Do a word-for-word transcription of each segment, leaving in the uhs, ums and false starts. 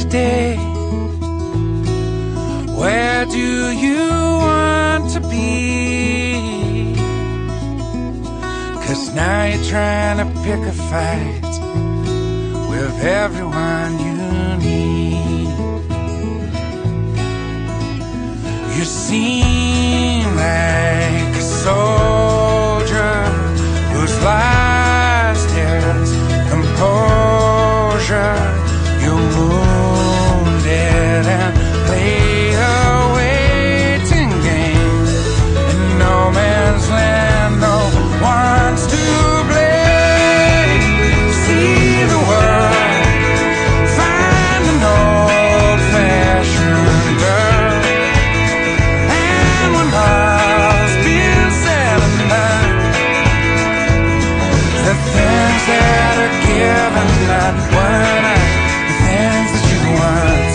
today? Where do you want to be? 'Cause now you're trying to pick a fight with everyone you need. You seem like a soldier who's lost his composure. You're wounded and play a waiting game in no man's land. No one's to blame. See the world, find an old-fashioned girl, and when all's been said and done, the things that are given, not one eye, the things that you want.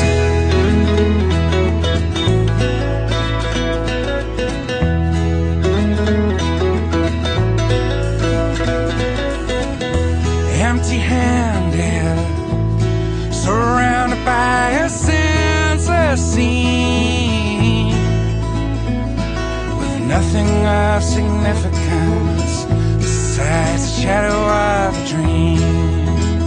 Empty-handed, surrounded by a senseless scene, with nothing of significance besides the shadow of a dream.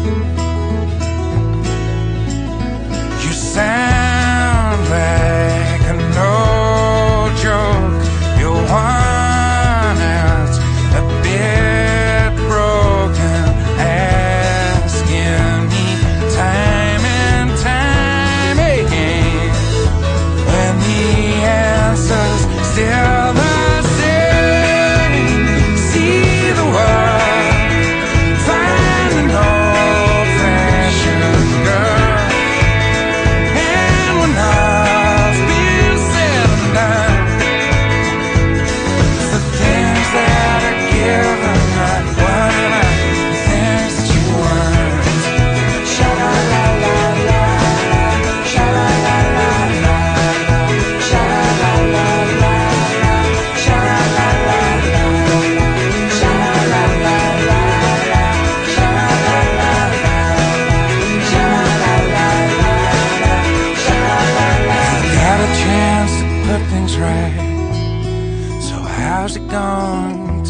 You sound like an old joke. You're worn out, a bit broken, asking me time and time again, when the answer's still the same. See the world, find an old-fashioned girl, and when all's been said and done, it's the things that are given, not what I, the things that you want. Sha-la-la-la-la, sha-la-la-la-la, sha-la-la-la-la, sha-la-la-la-la, sha-la-la-la-la, sha-la-la-la-la, sha-la-la-la-la. Got a chance to put things right, so how's it going